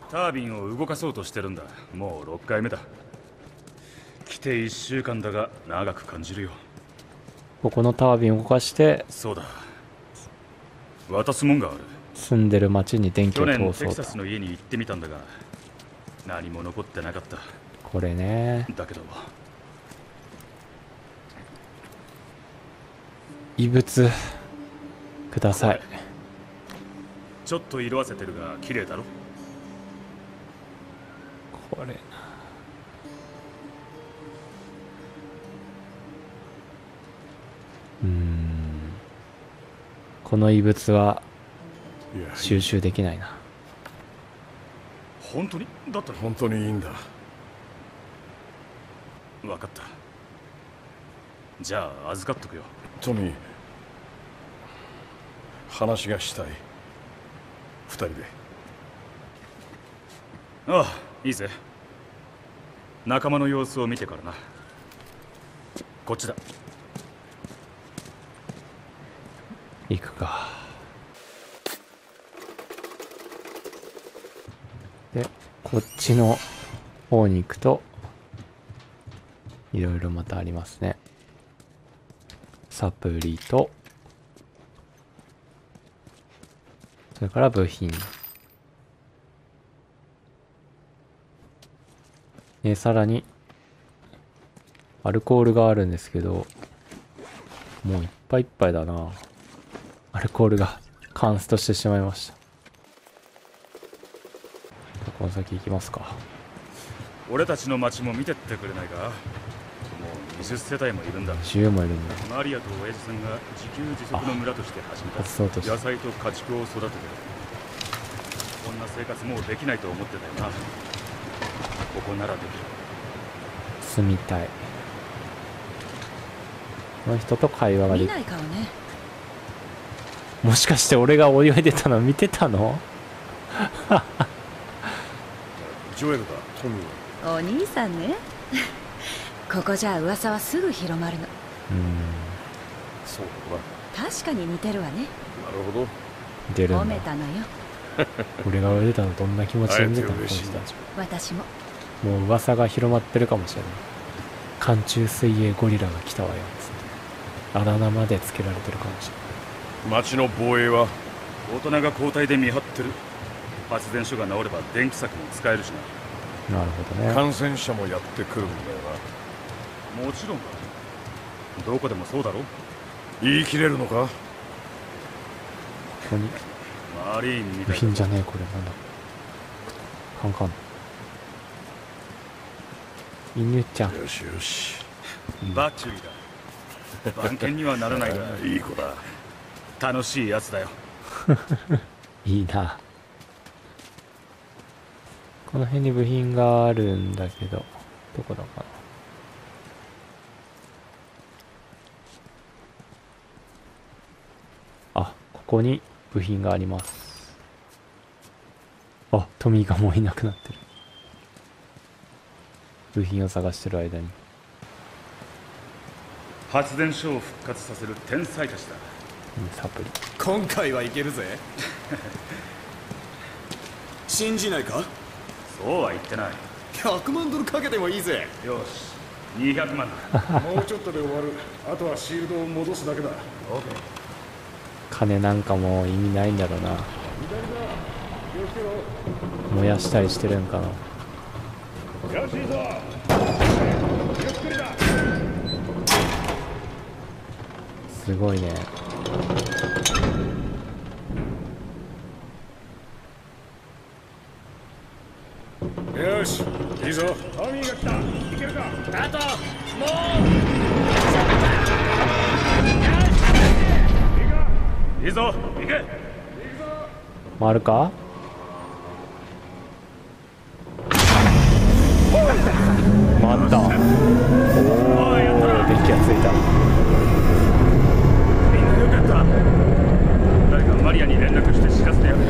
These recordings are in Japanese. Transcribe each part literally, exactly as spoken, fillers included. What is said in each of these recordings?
タービンを動かそうとしてるんだ。もうろっかいめだ。来ていっしゅうかんだが長く感じるよ。 ここのタービンを動かしてそうだ、渡すもんがある。 住んでる町に電気を去通そうと。 年テキサスの家に行ってみたんだが何も残ってなかった。 これね。 だけど異物ください。 ちょっと色あせてるが綺麗だろ。 これうーんこの異物は収集できないな。 本当に？だったら本当にいいんだ。 分かった。じゃあ預かっとくよ。 トミー、話がしたい。二人で。 ああ、いいぜ。仲間の様子を見てからな。こっちだ。 行くか。でこっちの方に行くといろいろまたありますね。サプリとそれから部品で、さらにアルコールがあるんですけど、もういっぱいいっぱいだな。アルコールがカンストしてしまいました。この先行きますか。 俺たちの町も見てってくれないか。もうにじゅっせたいもいるんだ。 じゅうもいるんだ。 マリアと親父さんが自給自足の村として始めた。 発想として野菜と家畜を育ててる。こんな生活もうできないと思ってたよな。ここならできる。 住みたい。この人と会話ができる。 見ない顔ね。 もしかして俺が泳いでたの見てたの？ ジョエルだ、トミー。 お兄さんね。ここじゃ噂はすぐ広まるの。 うそうだ確かに似てるわね。 な。なるほど。 ん。出る褒んだ。 めたのよ。 俺が泳いでたのどんな気持ちで見てたの？この会えて嬉しい人たち。 私も。 もう噂が広まってるかもしれない。寒中水泳ゴリラが来たわよ。つってあだ名までつけられてるかもしれない。 町の防衛は大人が交代で見張ってる。発電所が治れば電気柵も使えるしな。 なるほどね。 感染者もやってくるんだよもちろんだ。どこでもそうだろ。 な。言い切れるのか？ ここにマリーンみたい部品じゃねえこれ。なんだカンカン。犬ちゃん。 よしよし。 バッチリだ。番犬にはならないがいい子だ。 楽しいやつだよ。 いいな。この辺に部品があるんだけど、どこだかな。あ、ここに部品があります。あ、トミーがもういなくなってる。部品を探してる間に。 発電所を復活させる天才たちだ。 サプリ。 今回はいけるぜ。信じないか？ そうは言ってない。 ひゃくまんドルかけてもいいぜ。 よし、にひゃくまんだ。 もうちょっとで終わる。あとはシールドを戻すだけだ。 オーケー。 金なんかもう意味ないんだろうな。燃やしたりしてるんかな。 よしいいぞ。ゆっくりだ。 すごいね。 よし、いいぞ。トミーが来た。いけるか。あともいいぞ、行け。 回るか？回った。おお、電気がついた。 みんなよかった。誰かマリアに連絡して知らせてやる。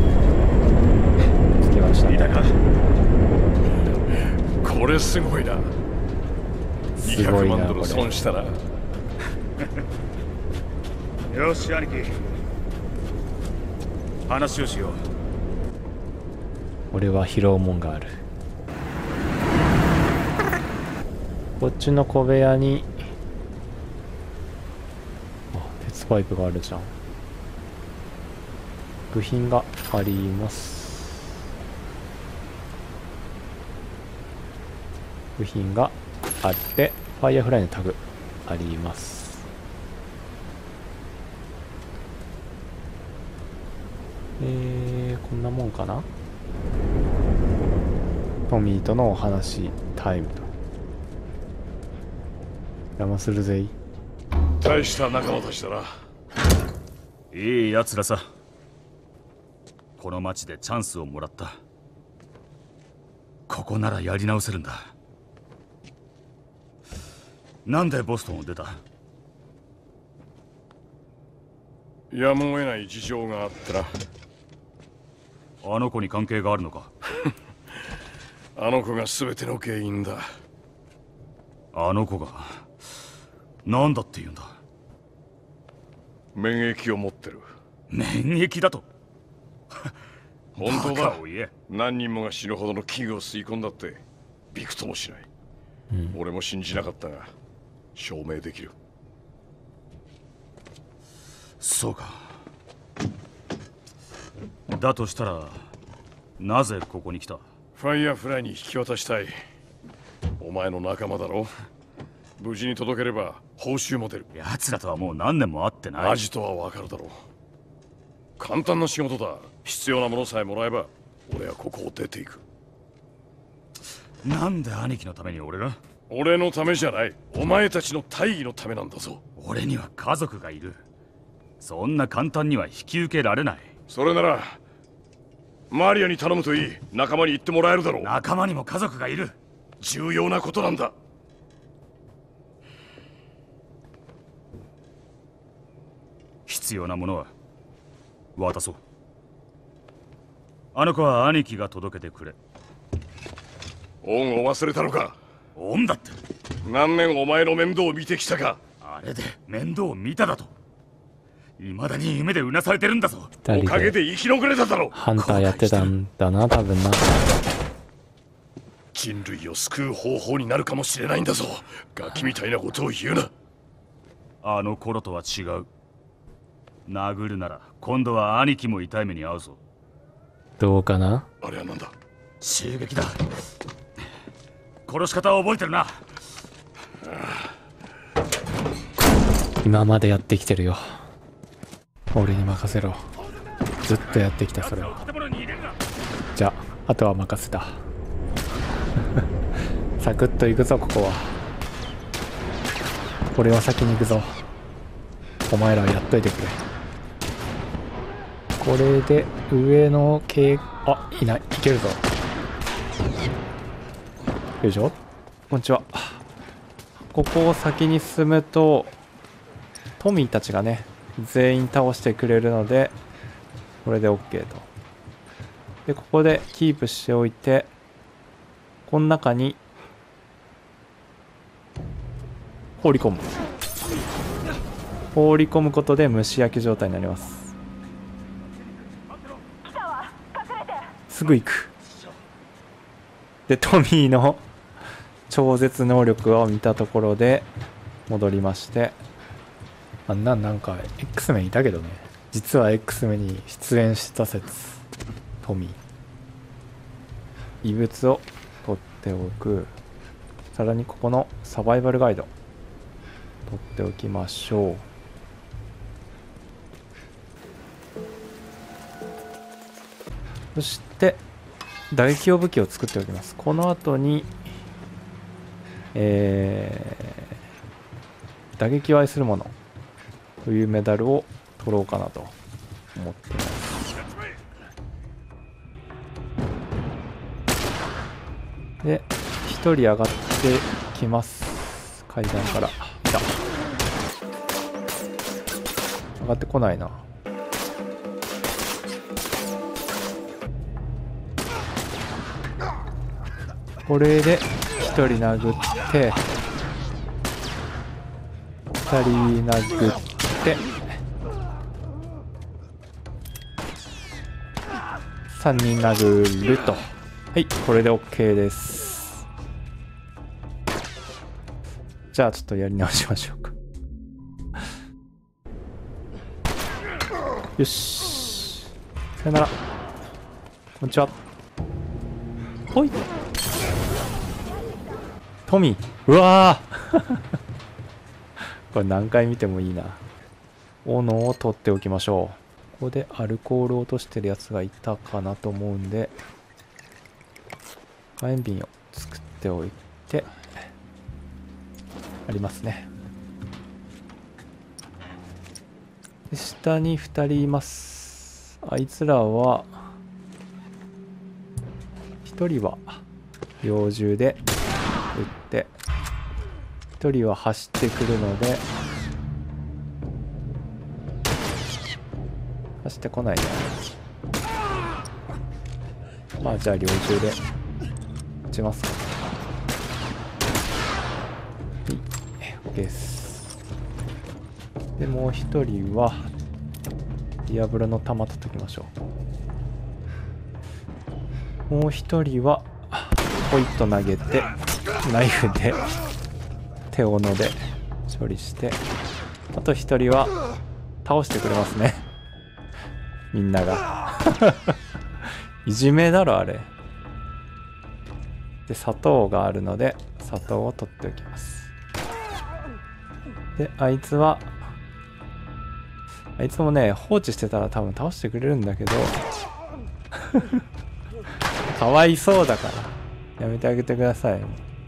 つきましたね。 いたか。 これすごいな。 すごいなにひゃくまんドル損したな。 よし兄貴、話をしよ俺は拾うもんがある。こっちの小部屋にあ鉄パイプがあるじゃん。部品があります。部品があってファイヤーフライのタグあります。えー、こんなもんかな。トミーとのお話タイムと邪魔するぜい。 大した仲間たちだな。 いいやつらさ。この町でチャンスをもらった。ここならやり直せるんだ。なんでボストンを出た？ やむを得ない事情があってな。 あの子に関係があるのか？ あの子が全ての原因だ。 あの子が何だって言うんだ？ 免疫を持ってる。 免疫だと？ 本当だ。 バカを言え。 何人もが死ぬほどの器具を吸い込んだってびくともしない、うん、俺も信じなかったが証明できる。 そうか。だとしたらなぜここに来た？ ファイヤーフライに引き渡したい。お前の仲間だろ。無事に届ければ報酬も出る。 奴らとはもう何年も会ってない。 アジトはわかるだろう。簡単な仕事だ。必要なものさえもらえば俺はここを出ていく。 なんで兄貴のために俺が？ 俺のためじゃない。お前たちの大義のためなんだぞ。 俺には家族がいる。そんな簡単には引き受けられない。 それならマリアに頼むといい。仲間に言ってもらえるだろう。 仲間にも家族がいる。 重要なことなんだ。 必要なものは渡そう。あの子は兄貴が届けてくれ。 恩を忘れたのか？ 恩だって。 何年お前の面倒を見てきたか。 あれで面倒を見ただと。未だに夢でうなされてるんだぞ。 おかげで生き残れただろう。 ハンターやってたんだな多分な。 人類を救う方法になるかもしれないんだぞ。ガキみたいなことを言うな。 あの頃とは違う。殴るなら今度は兄貴も痛い目に遭うぞ。 どうかな。 あれはなんだ？ 襲撃だ。殺し方は覚えてるな。 今までやってきてるよ。俺に任せろ。ずっとやってきたそれを。じゃああとは任せた。サクッと行くぞここは。俺は先に行くぞ。お前らはやっといてくれ。これで上の系あいない。いけるぞ。よいしょ。こんにちは。ここを先に進むとトミーたちがね全員倒してくれるのでこれで OK と。でここでキープしておいてこの中に放り込む。放り込むことで蒸し焼き状態になります。すぐ行く。でトミーの超絶能力を見たところで戻りまして、あんなんなんか X メンいたけどね。実は X メンに出演した説。トミー異物を取っておく。さらにここのサバイバルガイド取っておきましょう。そして打撃用武器を作っておきます。この後にえー、打撃を愛するものというメダルを取ろうかなと思っています。でひとり上がってきます。階段から。来た。上がってこないな。これでひとり殴ってふたり殴ってさんにん殴ると。はい、これで OK です。じゃあちょっとやり直しましょうか。よし、さよなら。こんにちは。ほい。トミー、うわーこれ何回見てもいいな。斧を取っておきましょう。ここでアルコールを落としてるやつがいたかなと思うんで、火炎瓶を作っておいて、ありますね。で下にふたりいます。あいつらはひとりは猟銃で撃って、ひとりは走ってくるので、走ってこないね。まあじゃあ猟銃で撃ちますか。はい、OK です。でもうひとりはディアブロの弾叩きましょう。もうひとりはポイッと投げてナイフで手斧で処理して、あとひとりは倒してくれますね。みんながいじめだろあれ。で砂糖があるので砂糖を取っておきます。であいつはあいつもね放置してたら多分倒してくれるんだけどかわいそうだからやめてあげてください。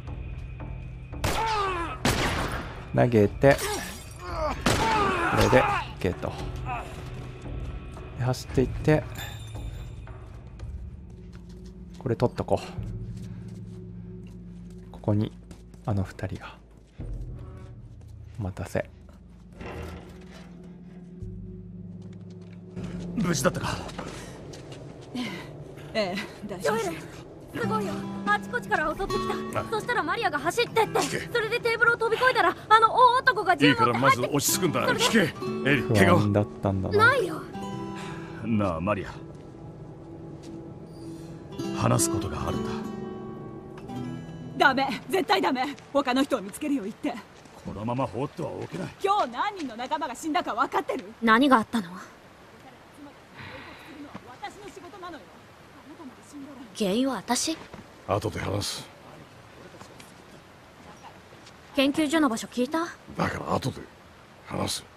投げてこれで OK と。で走っていってこれ取っとこう。ここにあの二人が。お待たせ。 無事だったか。 ええ、大丈夫。 すごいよ、あちこちから襲ってきた。そしたらマリアが走ってって、それでテーブルを飛び越えたらあの大男が銃いいからまず持って入って落ち着くんだ。聞けエリ、 不怪我安だったんだな。 ないよ。 なあマリア、話すことがあるんだ。 ダメ、絶対ダメ。他の人を見つけるよ、言って。 このまま放ってはおけない。 今日何人の仲間が死んだか分かってる？ 何があったの？ 私の仕事なのよ。あなたまで死んだら原因は私？ 後で話す。 研究所の場所聞いた？ だから後で話す。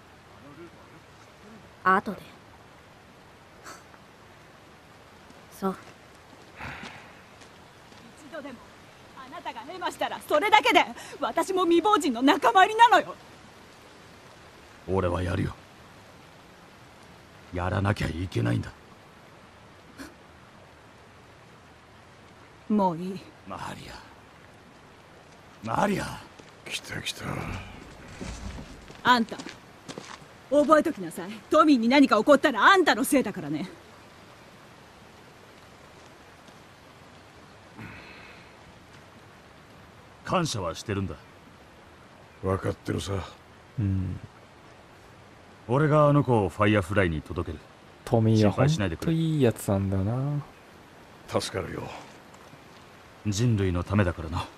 後で。そう。 一度でもあなたがヘマしたらそれだけで私も未亡人の仲間入りなのよ。 俺はやるよ。やらなきゃいけないんだ。 もういい。 マリアマリア。 来た来た。 あんた覚えときなさい。トミーに何か起こったらあんたのせいだからね。 感謝はしてるんだ。 分かってるさ。 うん。 俺があの子をファイアフライに届ける。 トミーはほ心配しないでくれ。 んといいやつなんだな。 助かるよ。 人類のためだからな。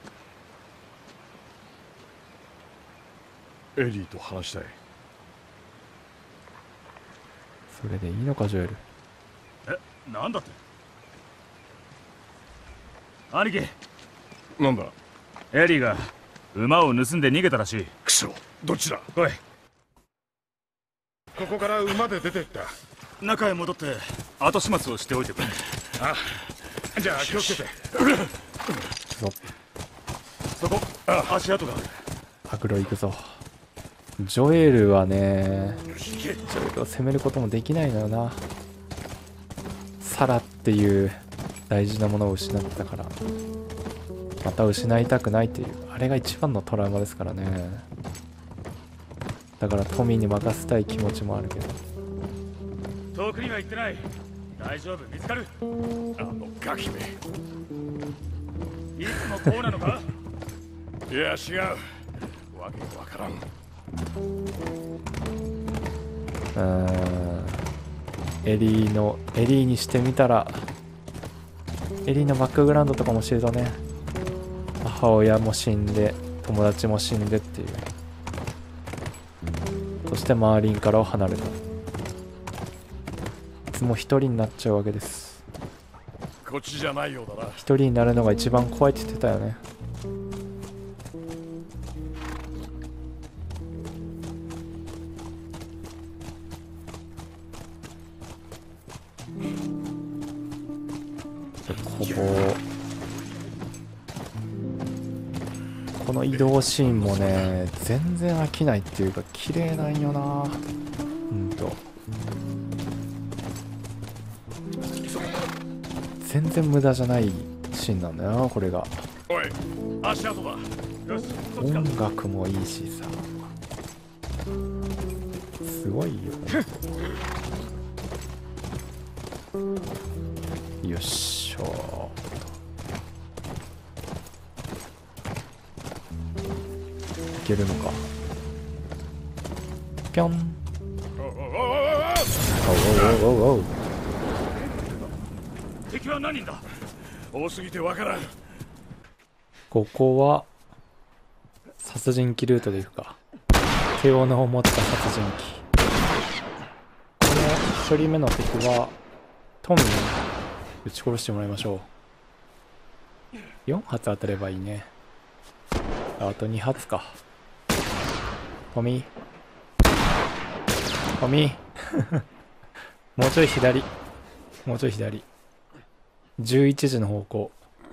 エリーと話したい。 それでいいのかジョエル。 え、なんだって。兄貴、 なんだ。 エリーが馬を盗んで逃げたらしい。 クソ、どっちだ。 来い。 ここから馬で出てった。 中へ戻って後始末をしておいてくれ。 あ、じゃあ気をつけて。 ぞそこ、あ、足跡がある。 アグロ行くぞ。ジョエルはね、ジョエルを攻めることもできないのよな。サラっていう大事なものを失ったから、また失いたくないっていう、あれが一番のトラウマですからね。だからトミーに任せたい気持ちもあるけど。 遠くには行ってない。大丈夫、見つかる。 あのガキめ。 いつもこうなのか。 いや違う。わけがわからん。 うーん、 エリーのエリーにしてみたら、エリーのバックグラウンドとかも知るとね、母親も死んで友達も死んでっていう、そしてマーリンからは離れた。いつも一人になっちゃうわけです。 こっちじゃないようだな。 一人になるのが一番怖いって言ってたよね。こここの移動シーンもね、全然飽きないっていうか綺麗なんよな。うんと全然無駄じゃないシーンなんだよな、これが。 おい、足跡だ。よし、 音楽もいいしさ、すごいよ。よっしょ。いけるのか。ぴょん。おうおうおうおう。 敵は何人だ。 多すぎてわからん。 ここは殺人鬼ルートで行くか。手斧を持った殺人鬼。このひとりめの敵はトミーに撃ち殺してもらいましょう。よん発当たればいいね。あとに発か。トミートミーもうちょい左、もうちょい左。じゅういちじの方向。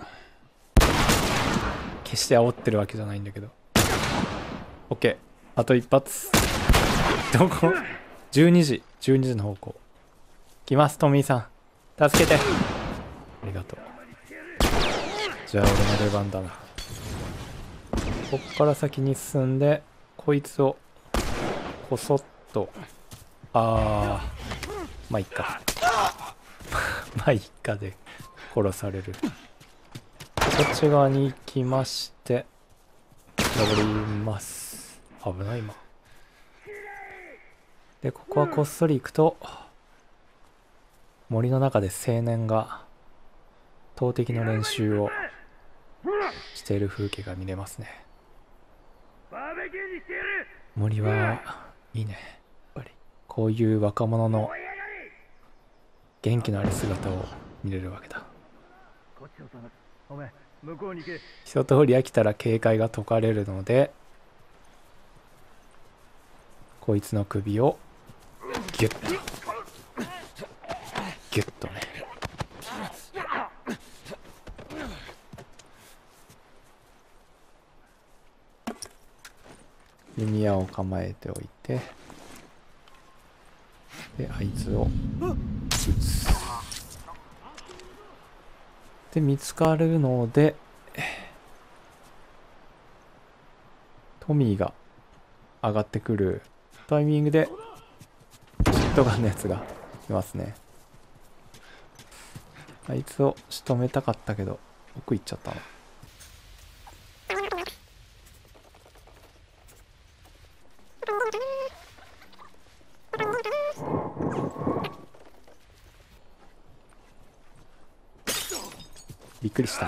決して煽ってるわけじゃないんだけど。 OK、 あと一発。どこ？じゅうにじ、じゅうにじの方向来ます。トミーさん助けて。ありがとう。じゃあ俺の出番だな。こっから先に進んでこいつをこそっと、あーまあいっかまあいっかで殺される。こっち側に行きまして登ります。危ない今で、ここはこっそり行くと森の中で青年が投擲の練習をしている風景が見れますね。森はいいね。やっぱりこういう若者の元気のある姿を見れるわけだ。一通り飽きたら警戒が解かれるので、こいつの首をギュッとギュッとね。弓矢を構えておいて、であいつを撃つ。で見つかるのでトミーが上がってくるタイミングでショットガンのやつがいますね。あいつを仕留めたかったけど奥行っちゃったな。びっくりした。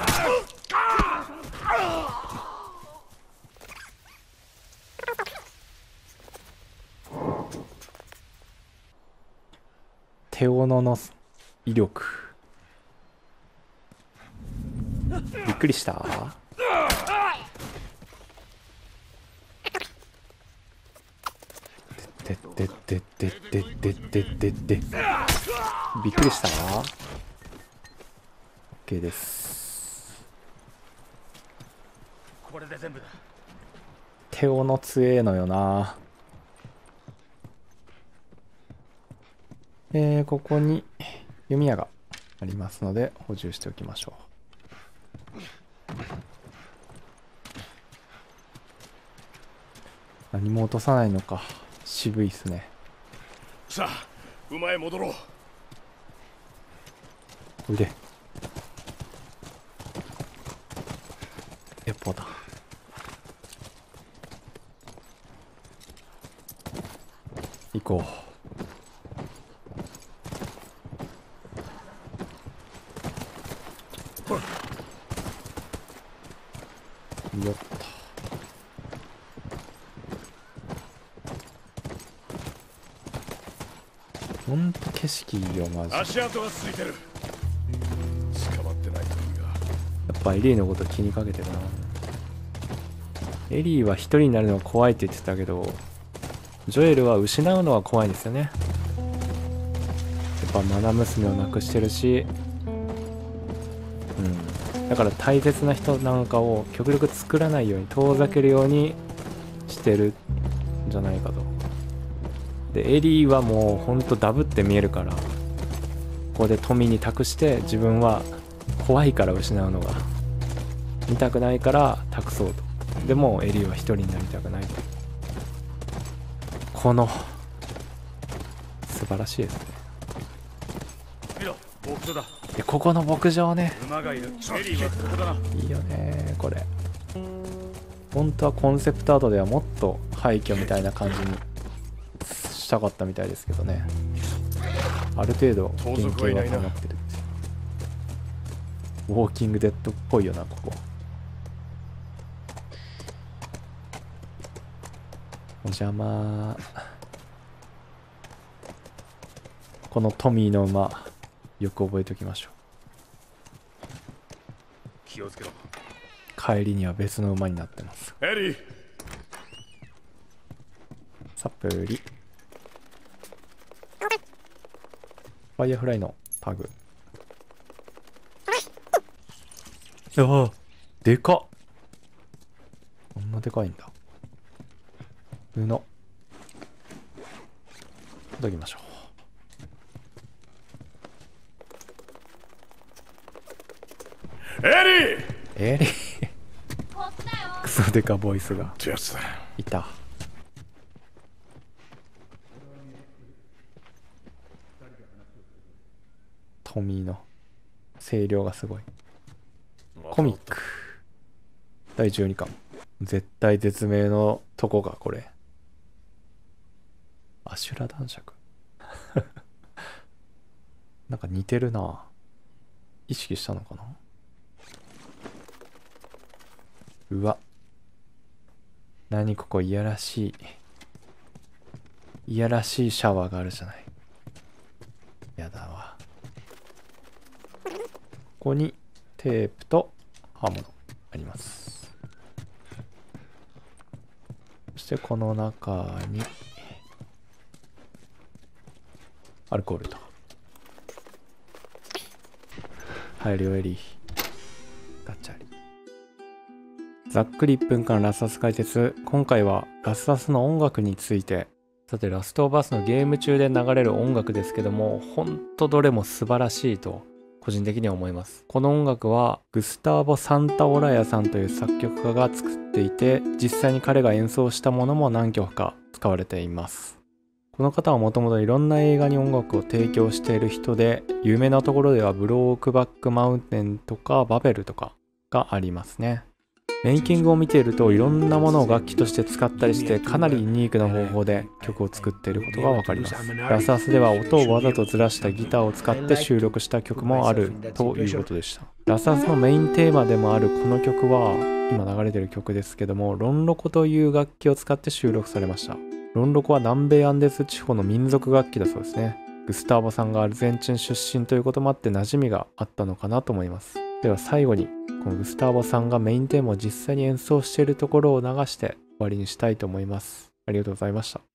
手斧の威力びっくりした。でででででででででびっくりした。 OK です。 これで全部だ。 手斧強えのよな。えー、ここに弓矢がありますので補充しておきましょう。何も落とさないのか。渋いっすね。 さあ馬へ戻ろう。 おいで。鉄砲だ。行こう。 よっと。ほんと景色いいよマジ。や足跡がついてる。捕まってないといいが。 っぱエリーのこと気にかけてるな。エリーは一人になるのが怖いって言ってたけど、ジョエルは失うのは怖いんですよね。やっぱマナ娘を亡くしてるし、うん、だから大切な人なんかを極力作らないように遠ざけるようにしてるんじゃないかと。でエリーはもうほんとダブって見えるから、ここで富に託して自分は怖いから失うのが見たくないから託そうと。でもエリーは一人になりたくないと。この素晴らしいですね。 見ろ、牧場だ。 でここの牧場ね、 馬がいる。エリーはここだな。 いいよねこれ。本当はコンセプトアートではもっと廃墟みたいな感じにしたかったみたいですけどね。ある程度原型はこうなってる。ウォーキングデッドっぽいよなここ。お邪魔。このトミーの馬よく覚えておきましょう。 気をつけろ。 帰りには別の馬になってます。 エリー、 サプリファイアフライのパグ。ああでかっ。こんなでかいんだ。布いただきましょエリーう。えりクソデカボイスがってやつだ。 いた。トミーの声量がすごい。コミックだいじゅうにかん、絶対絶命のとこがこれ。アシュラ男爵なんか似てるな。意識したのかな。うわ、何ここいやらしいいやらしいシャワーがあるじゃない。やだわ。ここにテープと刃物あります。そしてこの中にアルコールと入るよエリー。ガチャリ。ざっくりいっぷんかんラスアス解説。今回はラスアスの音楽について。さてラストオブアスのゲーム中で流れる音楽ですけども、ほんとどれも素晴らしいと個人的には思います。この音楽はグスターボ・サンタオラヤさんという作曲家が作っていて、実際に彼が演奏したものも何曲か使われています。この方はもともといろんな映画に音楽を提供している人で、有名なところではブロークバックマウンテンとかバベルとかがありますね。メイキングを見ているといろんなものを楽器として使ったりして、かなりユニークな方法で曲を作っていることがわかります。ラスアスでは音をわざとずらしたギターを使って収録した曲もあるということでした。ラスアスのメインテーマでもあるこの曲は、今流れてる曲ですけども、ロンロコという楽器を使って収録されました。ロンロコは南米アンデス地方の民族楽器だそうですね。グスターボさんがアルゼンチン出身ということもあって馴染みがあったのかなと思います。では最後にこのグスターボさんがメインテーマを実際に演奏しているところを流して終わりにしたいと思います。ありがとうございました。